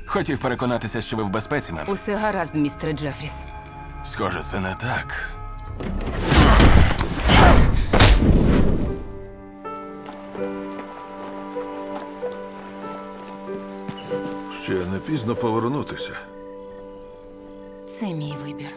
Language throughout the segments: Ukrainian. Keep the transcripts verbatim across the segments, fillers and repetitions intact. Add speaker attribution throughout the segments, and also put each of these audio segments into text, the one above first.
Speaker 1: Хотів переконатися, що ви в безпеці, мем.
Speaker 2: Усе гаразд, містере Джефріс.
Speaker 1: Схоже, це не так.
Speaker 3: Ще не пізно повернутися.
Speaker 2: Це мій вибір.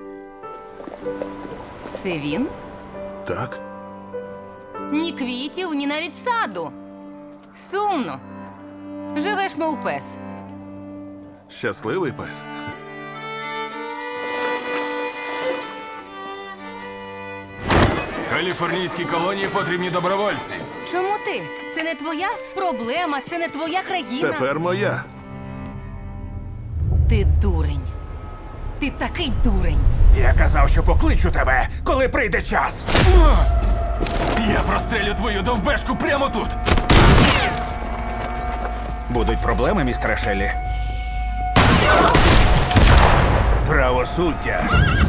Speaker 2: Це він?
Speaker 3: Так?
Speaker 2: Ні квітів, ні навіть саду. Сумно. Живеш, мов пес.
Speaker 3: Щасливий пес.
Speaker 1: Каліфорнійській колонії потрібні добровольці.
Speaker 2: Чому ти? Це не твоя проблема, це не твоя країна.
Speaker 3: Тепер моя.
Speaker 2: Ти дурень. Ти такий дурень.
Speaker 4: Я казав, що покличу тебе, коли прийде час.
Speaker 1: Я прострелю твою довбешку прямо тут.
Speaker 4: Будуть проблеми, містере Шеллі? Правосуддя